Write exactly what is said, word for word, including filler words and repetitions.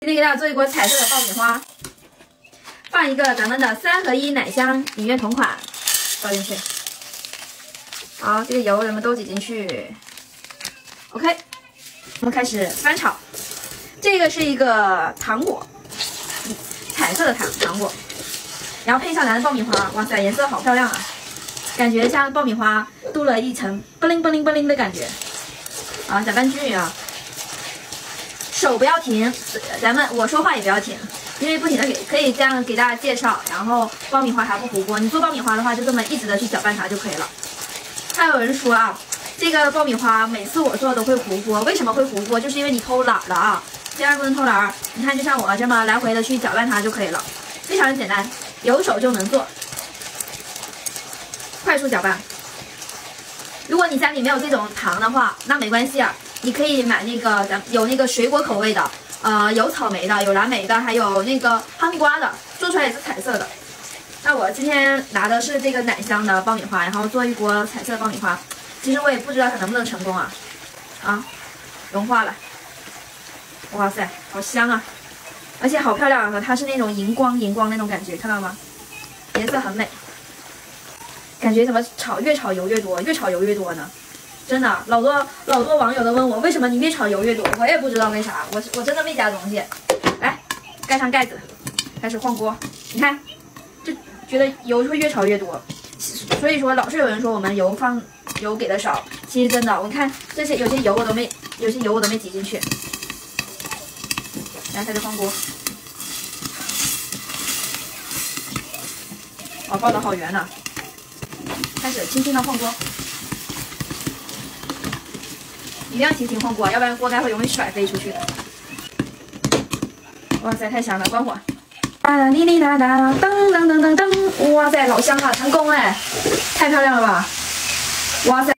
今天给大家做一锅彩色的爆米花，放一个咱们的三合一奶香影院同款倒进去。好，这个油咱们都挤进去。OK， 我们开始翻炒。这个是一个糖果，彩色的糖糖果，然后配上咱的爆米花，哇塞，颜色好漂亮啊！感觉像爆米花镀了一层不灵不灵不灵的感觉。啊，搅拌均匀啊！手不要停，咱们我说话也不要停，因为不停的给可以这样给大家介绍，然后爆米花还不糊锅。你做爆米花的话，就这么一直的去搅拌它就可以了。还有人说啊，这个爆米花每次我做都会糊锅，为什么会糊锅？就是因为你偷懒了啊！千万不能偷懒，你看就像我这么来回的去搅拌它就可以了，非常简单，有手就能做，快速搅拌。如果你家里没有这种糖的话，那没关系啊，你可以买那个咱有那个水果口味的，呃，有草莓的，有蓝莓的，还有那个哈密瓜的，做出来也是彩色的。那我今天拿的是这个奶香的爆米花，然后做一锅彩色的爆米花。其实我也不知道它能不能成功啊，啊，融化了，哇塞，好香啊，而且好漂亮啊，它是那种荧光荧光那种感觉，看到吗？颜色很美。感觉怎么炒越炒油越多，越炒油越多呢？真的，老多老多网友都问我，为什么你越炒油越多？我也不知道为啥，我我真的没加东西。来，盖上盖子，开始晃锅。你看，就觉得油会越炒越多。所以说，老是有人说我们油放油给的少，其实真的，我看这些有些油我都没，有些油我都没挤进去。来，开始晃锅。哦，爆的好圆呐、啊！开始轻轻的晃锅，一定要轻轻晃锅，要不然锅盖会容易甩飞出去的。哇塞，太香了！关火。哒啦哩哩哒哒，噔噔噔噔噔，哇塞，老香了，成功哎，太漂亮了吧！哇塞。